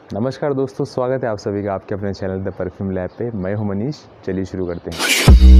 नमस्कार दोस्तों, स्वागत है आप सभी का आपके अपने चैनल द परफ्यूम लैब पे। मैं हूं मनीष। चलिए शुरू करते हैं।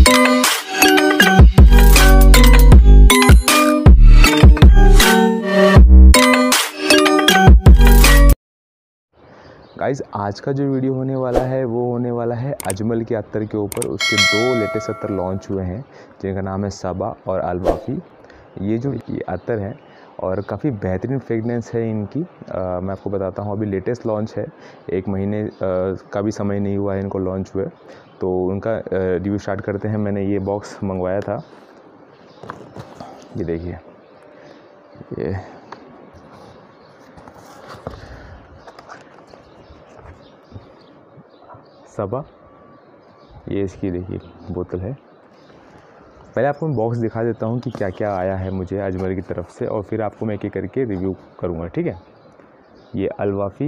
गाइज, आज का जो वीडियो होने वाला है वो होने वाला है अजमल के अत्तर के ऊपर। उसके दो लेटेस्ट अत्तर लॉन्च हुए हैं जिनका नाम है सबा और अल-वाफ़ी। ये अत्तर है और काफ़ी बेहतरीन फ्रेगनेंस है इनकी। मैं आपको बताता हूँ, अभी लेटेस्ट लॉन्च है, 1 महीने का भी समय नहीं हुआ है इनको लॉन्च हुए। तो उनका रिव्यू स्टार्ट करते हैं। मैंने ये बॉक्स मंगवाया था, ये देखिए, ये सबा, ये इसकी देखिए बोतल है। पहले आपको मैं बॉक्स दिखा देता हूँ कि क्या क्या आया है मुझे अजमल की तरफ से, और फिर आपको मैं एक एक करके रिव्यू करूँगा, ठीक है। ये अल-वाफ़ी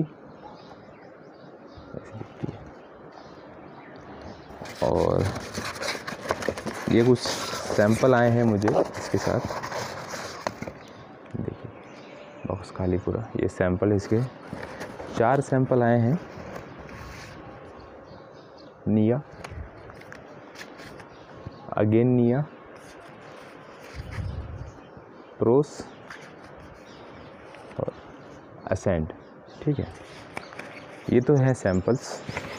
ऐसी दिखती है, और ये कुछ सैंपल आए हैं मुझे इसके साथ। देखिए बॉक्स खाली पूरा, ये सैंपल, इसके 4 सैंपल आए हैं। निया, अगेन निया, प्रोस और असेंट, ठीक है। ये तो है सैंपल्स।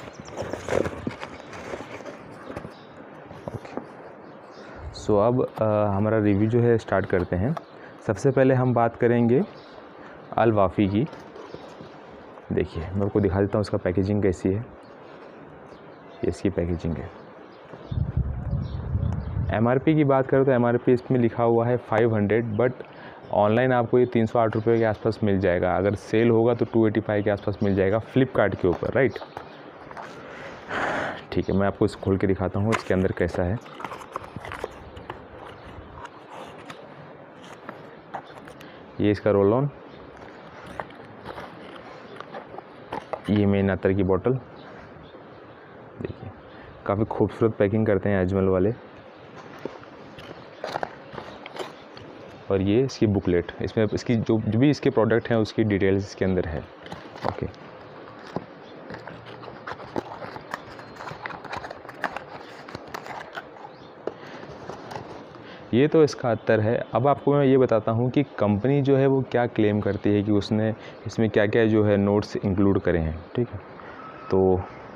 ओके, सो अब हमारा रिव्यू जो है स्टार्ट करते हैं। सबसे पहले हम बात करेंगे अल-वाफ़ी की। देखिए मैं आपको दिखा देता हूँ इसका पैकेजिंग कैसी है। ये इसकी पैकेजिंग है। MRP की बात करें तो MRP इसमें लिखा हुआ है 500, बट ऑनलाइन आपको ये 308 रुपये के आसपास मिल जाएगा। अगर सेल होगा तो 285 के आसपास मिल जाएगा फ्लिपकार्ट के ऊपर, राइट। ठीक है, मैं आपको इस खोल के दिखाता हूँ इसके अंदर कैसा है। ये इसका रोल ऑन, ये मेन अत्तर की बोतल। देखिए काफ़ी खूबसूरत पैकिंग करते हैं अजमल वाले। और ये इसकी बुकलेट, इसमें इसकी जो भी इसके प्रोडक्ट हैं उसकी डिटेल्स इसके अंदर है। ओके, ये तो इसका अत्तर है। अब आपको मैं ये बताता हूँ कि कंपनी जो है वो क्या क्लेम करती है कि उसने इसमें क्या क्या जो है नोट्स इंक्लूड करे हैं, ठीक है। तो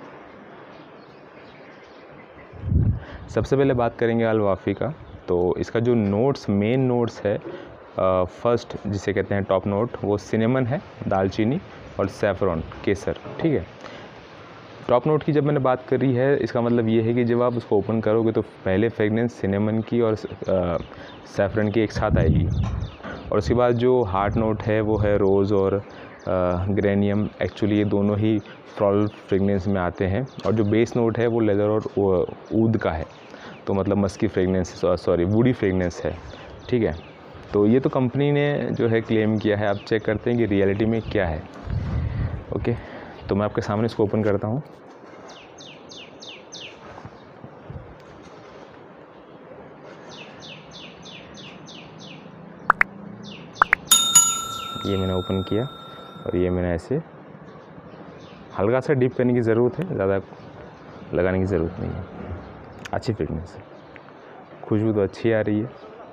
सबसे पहले बात करेंगे अल-वाफ़ी का। तो इसका जो नोट्स, मेन नोट्स है, फर्स्ट जिसे कहते हैं टॉप नोट, वो सिनेमन है, दालचीनी और सैफ़रॉन, केसर, ठीक है। टॉप नोट की जब मैंने बात करी है, इसका मतलब ये है कि जब आप उसको ओपन करोगे तो पहले फ्रेगनेंस सिनेमन की और सैफ़रन की एक साथ आएगी, और उसके बाद जो हार्ट नोट है वो है रोज़ और ग्रेनियम। एक्चुअली ये दोनों ही फ्लोरल फ्रेगनेंस में आते हैं, और जो बेस नोट है वो लेदर और ऊद का है, तो मतलब musky fragrance, sorry woody fragrance है, ठीक है। तो ये तो कंपनी ने जो है क्लेम किया है। आप चेक करते हैं कि रियलिटी में क्या है। ओके, तो मैं आपके सामने इसको ओपन करता हूँ। ये मैंने ओपन किया और ये मैंने ऐसे हल्का सा डिप करने की ज़रूरत है, ज़्यादा लगाने की ज़रूरत नहीं है। अच्छी फ्रेगनेंस है, खुशबू तो अच्छी आ रही है।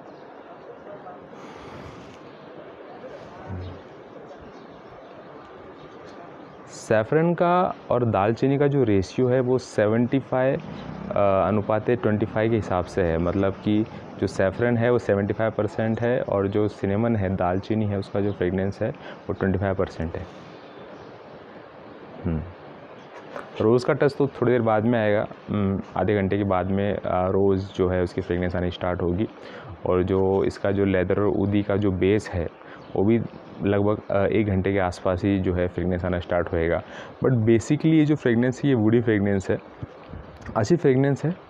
सैफ़रन का और दालचीनी का जो रेशियो है वो 75 अनुपात 25 के हिसाब से है। मतलब कि जो सैफ़रन है वो 75% है, और जो सिनेमन है, दालचीनी है, उसका जो फ्रेगनेंस है वो 25% है। रोज़ का टच तो थोड़ी देर बाद में आएगा, आधे घंटे के बाद में रोज़ जो है उसकी फ्रेगनेंस आनी स्टार्ट होगी। और जो इसका जो लेदर और ऊदी का जो बेस है वो भी लगभग 1 घंटे के आसपास ही जो है फ्रेगनेंस आना स्टार्ट होएगा। बट बेसिकली ये जो फ्रेगनेंस है ये वुडी फ्रेगनेंस है, अच्छी फ्रेगनेंस है।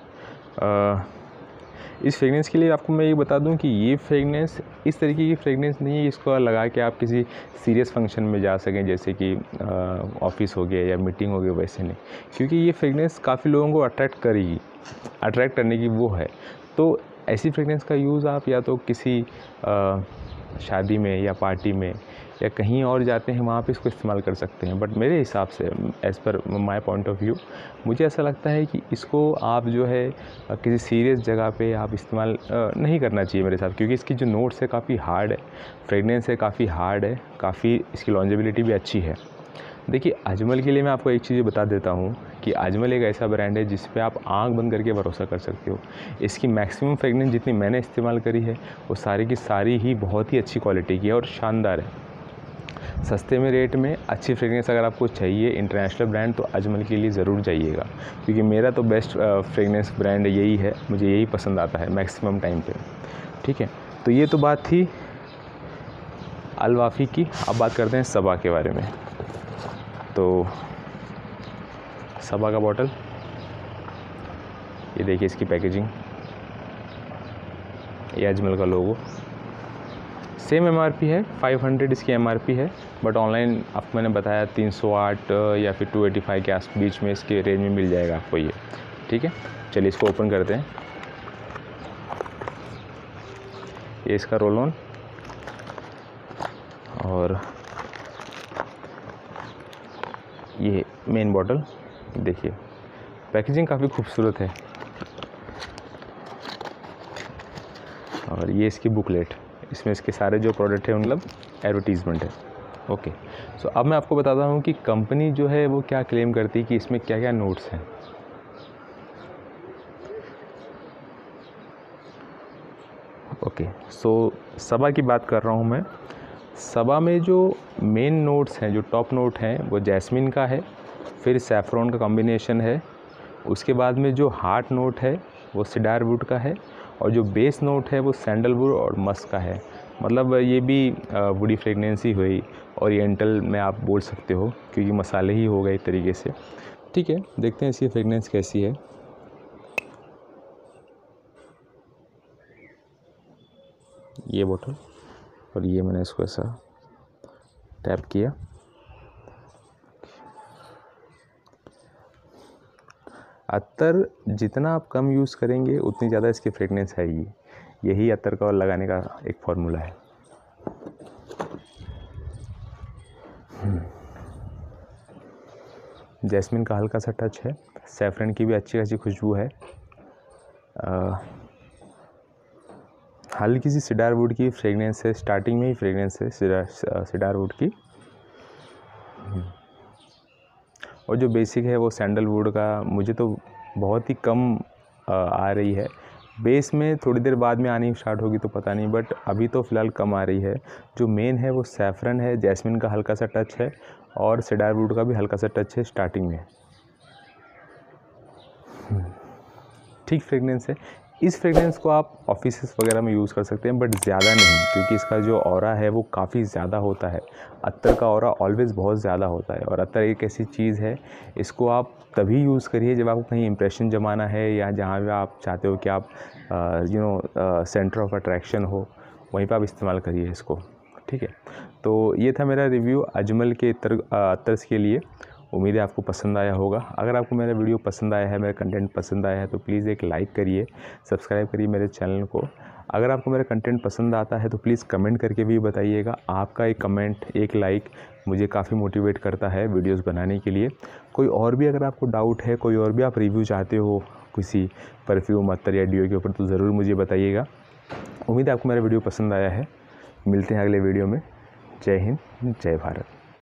इस फ्रेगनेंस के लिए आपको मैं ये बता दूं कि ये फ्रेगनेंस इस तरीके की फ्रेगनेंस नहीं है इसको लगा के आप किसी सीरियस फंक्शन में जा सकें, जैसे कि ऑफिस हो गया या मीटिंग हो गई, वैसे नहीं। क्योंकि ये फ्रेगनेंस काफ़ी लोगों को अट्रैक्ट करेगी, अट्रैक्ट करने की वो है। तो ऐसी फ्रेगनेंस का यूज़ आप या तो किसी शादी में या पार्टी में या कहीं और जाते हैं वहाँ पे इसको इस्तेमाल कर सकते हैं। बट मेरे हिसाब से as per my point of view मुझे ऐसा लगता है कि इसको आप जो है किसी सीरियस जगह पे आप इस्तेमाल नहीं करना चाहिए मेरे हिसाब, क्योंकि इसकी जो नोट्स है काफ़ी हार्ड है, फ्रेगनेंस है काफ़ी हार्ड है, काफ़ी इसकी लॉन्जेबिलिटी भी अच्छी है। देखिए अजमल के लिए मैं आपको एक चीज़ बता देता हूँ कि अजमल एक ऐसा ब्रांड है जिस पे आप आंख बंद करके भरोसा कर सकते हो। इसकी मैक्सिमम फ्रेगनेंस जितनी मैंने इस्तेमाल करी है वो सारी की सारी ही बहुत ही अच्छी क्वालिटी की है और शानदार है। सस्ते में रेट में अच्छी फ्रेगनेंस अगर आपको चाहिए इंटरनेशनल ब्रांड तो अजमल के लिए ज़रूर जाइएगा, क्योंकि मेरा तो बेस्ट फ्रेगनेंस ब्रांड यही है, मुझे यही पसंद आता है मैक्सिमम टाइम पे। ठीक है, तो ये तो बात थी अल वाफ़ी की। अब बात करते हैं सबा के बारे में। तो सबा का बॉटल, ये देखिए इसकी पैकेजिंग, ये अजमल का लोगो, सेम MRP है 500 इसकी MRP है, बट ऑनलाइन आपको मैंने बताया 308 या फिर 285 के आस बीच में इसके रेंज में मिल जाएगा आपको ये। ठीक है, चलिए इसको ओपन करते हैं। ये इसका रोल ऑन, और ये मेन बॉटल। देखिए पैकेजिंग काफ़ी खूबसूरत है, और ये इसकी बुकलेट, इसमें इसके सारे जो प्रोडक्ट है मतलब एडवर्टीज़मेंट है। ओके, सो अब मैं आपको बताता हूँ कि कंपनी जो है वो क्या क्लेम करती है कि इसमें क्या क्या नोट्स हैं। ओके, सो सबा की बात कर रहा हूँ मैं। सबा में जो मेन नोट्स हैं, जो टॉप नोट हैं, वो जैस्मिन का है, फिर सैफ़रॉन का कॉम्बिनेशन है, उसके बाद में जो हार्ट नोट है वो सीडार वुड का है, और जो बेस नोट है वो सैंडलवुड और मस्क का है। मतलब ये भी वुडी फ्रेगनेंस ही हुई, ओरिएंटल में आप बोल सकते हो, क्योंकि मसाले ही हो गए एक तरीके से। ठीक है, देखते हैं इसकी फ्रेगनेंस कैसी है। ये बोतल, और ये मैंने इसको ऐसा टैप किया। अत्तर जितना आप कम यूज़ करेंगे उतनी ज़्यादा इसकी फ्रेगनेंस आएगी। यही अत्तर का लगाने का एक फार्मूला है। जैस्मिन का हल्का सा टच है, सैफरन की भी अच्छी खासी खुशबू है, हल्की सी सीडार वुड की फ्रेगनेंस है, स्टार्टिंग में ही फ्रेगनेंस है सीडार वुड की, और जो बेसिक है वो सैंडलवुड का मुझे तो बहुत ही कम आ रही है। बेस में थोड़ी देर बाद में आनी स्टार्ट होगी तो पता नहीं, बट अभी तो फ़िलहाल कम आ रही है। जो मेन है वो सैफरन है, जैस्मिन का हल्का सा टच है, और सीडार वुड का भी हल्का सा टच है स्टार्टिंग में। ठीक फ्रेगनेंस है। इस फ्रेगनेंस को आप ऑफिसेस वगैरह में यूज़ कर सकते हैं, बट ज़्यादा नहीं, क्योंकि इसका जो ऑरा है वो काफ़ी ज़्यादा होता है। अत्तर का ऑरा ऑलवेज़ बहुत ज़्यादा होता है, और अत्तर एक ऐसी चीज़ है, इसको आप तभी यूज़ करिए जब आपको कहीं इंप्रेशन जमाना है, या जहाँ भी आप चाहते हो कि आप सेंटर ऑफ अट्रैक्शन हो, वहीं पर आप इस्तेमाल करिए इसको। ठीक है, तो ये था मेरा रिव्यू अजमल के अत्तर्स के लिए। उम्मीद है आपको पसंद आया होगा। अगर आपको मेरा वीडियो पसंद आया है, मेरा कंटेंट पसंद आया है, तो प्लीज़ एक लाइक करिए, सब्सक्राइब करिए मेरे चैनल को। अगर आपको मेरा कंटेंट पसंद आता है तो प्लीज़ कमेंट करके भी बताइएगा। आपका एक कमेंट, एक लाइक मुझे काफ़ी मोटिवेट करता है वीडियोस बनाने के लिए। कोई और भी अगर आपको डाउट है, कोई और भी आप रिव्यू चाहते हो किसी परफ्यूम, अत्तर या डिओ के ऊपर, तो ज़रूर मुझे बताइएगा। उम्मीद है आपको मेरा वीडियो पसंद आया है। मिलते हैं अगले वीडियो में। जय हिंद, जय भारत।